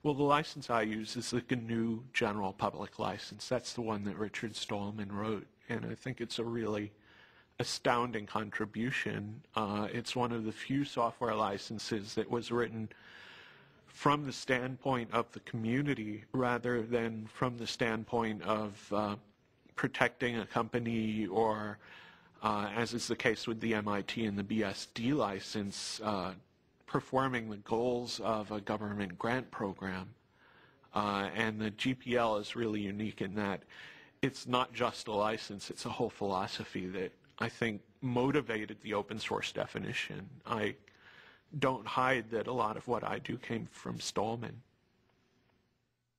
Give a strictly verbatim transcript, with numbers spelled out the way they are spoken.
Well, the license I use is the G N U General Public License. That's the one that Richard Stallman wrote, and I think it's a really astounding contribution. Uh, it's one of the few software licenses that was written from the standpoint of the community rather than from the standpoint of uh, protecting a company or, uh, as is the case with the M I T and the B S D license, uh, performing the goals of a government grant program. Uh, and the G P L is really unique in that it's not just a license, it's a whole philosophy that I think motivated the open source definition. I don't hide that a lot of what I do came from Stallman.